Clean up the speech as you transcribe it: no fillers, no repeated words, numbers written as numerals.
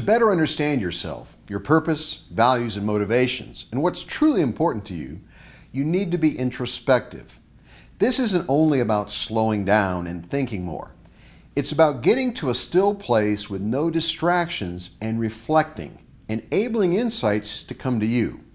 better understand yourself, your purpose, values, and motivations, and what's truly important to you, you need to be introspective. This isn't only about slowing down and thinking more. It's about getting to a still place with no distractions and reflecting, enabling insights to come to you.